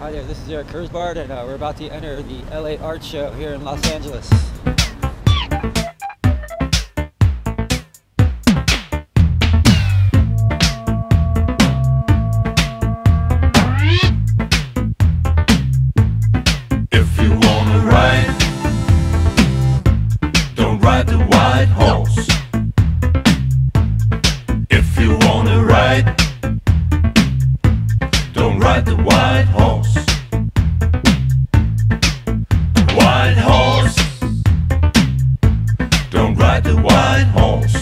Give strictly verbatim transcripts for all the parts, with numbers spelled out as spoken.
Hi there, this is Eric Kurzbard, and uh, we're about to enter the L A Art Show here in Los Angeles. If you wanna ride, don't ride the white horse. If you wanna ride, don't ride the white horse. White horse, don't ride the white horse.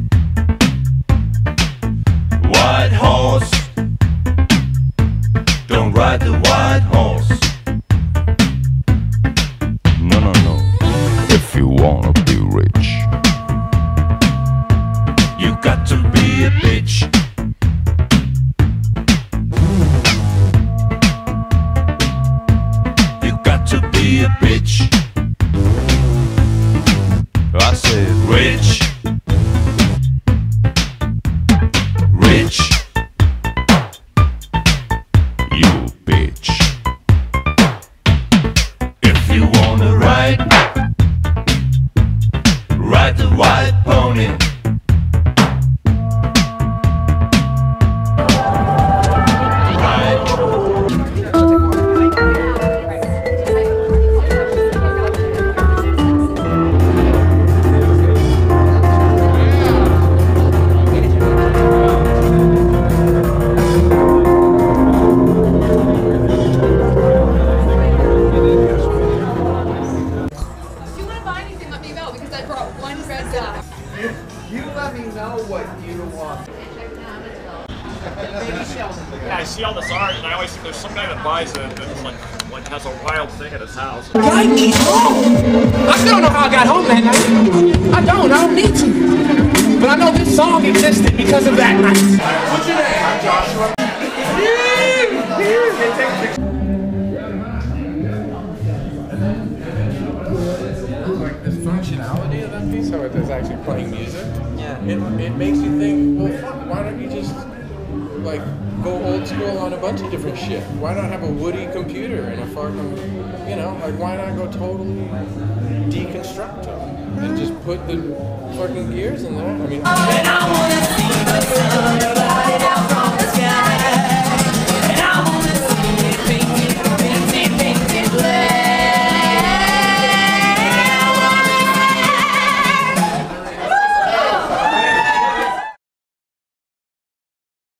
White horse, don't ride the white horse. No, no, no. If you wanna be rich, you got to be a bitch. To be a bitch. I said rich, rich, you bitch. If you wanna ride, ride the white pony. You let me know what you want. Yeah, I see all this art, and I always think there's some guy that buys it that's like, like has a wild thing at his house. I need home! I still don't know how I got home that night. I don't, I don't need to. But I know this song existed because of that night. What's your name? I'm Joshua. Like the functionality of that piece, how it is actually playing music. Yeah. It, it makes you think, well, fuck, why don't you just like go old school on a bunch of different shit? Why not have a Woody computer and a fucking, you know, like why not go totally deconstruct it and just put the fucking gears in there? I mean.